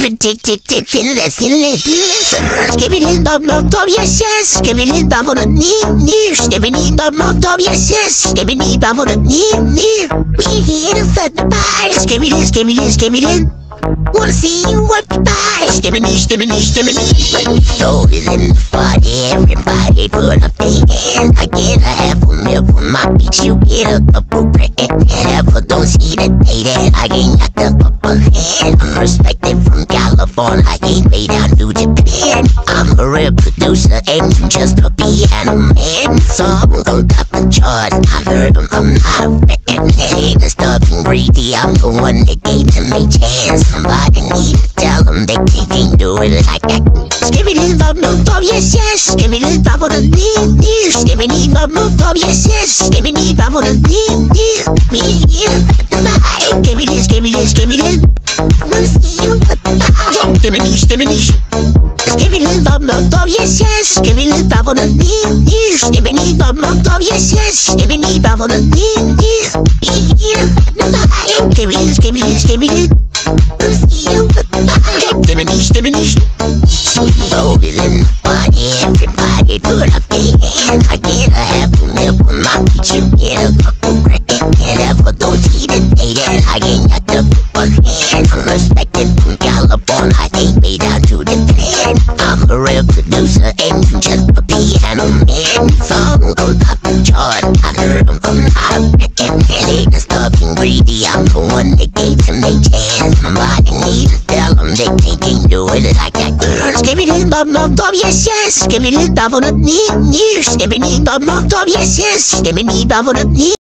tick tick tick, feel it, feel it, feel it. Give me the dum, yes, yes. Give me the dum on the knee. Give me the dum, yes, yes. Give me the dum on the knee. We here to set the vibes. Give me this, give me this, give me this. Wanna see you work the vibes. Give me this, give me this, give me this. So is in the party, everybody put up their hands. I get a half a meal for my beach. You get a couple bread. Never don't see that day that I ain't got the upper hand. I'm respected from California, I ain't way down to Japan. I'm a real producer and just a piano man. Songs on top of charts, I heard them, I'm not a fan. They ain't the stuff and greedy, I'm the one that gave them a chance. Somebody need to tell them they can't do it like that. Give me this dum, yes, yes. Give me this dum on the knee. Give me this dum, yes, yes. Give me this dum on the knee. Me here, give me this, give me this, give me this. I wanna see you put the vibes. Give me this, give me this. Give me this dum, yes, yes. Give me this dum on the knee. Give me this dum, yes, yes. Give me this dum on the knee. Me here, give me this, give me this, give me this. I wanna see you put the vibes. Give me this, give me this. So is in the party, everybody put up their hands. I get a half a meal for my beach. You get a couple bread. Never don't see the day that I ain't got the upper hand. I'm respected from California, I ain't way down to the plan. I'm a real producer and just a piano man. Songs on top of charts, I heard them from the and they ain't the stuff and greedy. I'm the one that gave them a chance. Somebody need to tell them they can't do it like that. Give me this dum, yes, yes. Give me this dum on the knee. Give me this dum, yes, yes. Give me this dum on the knee.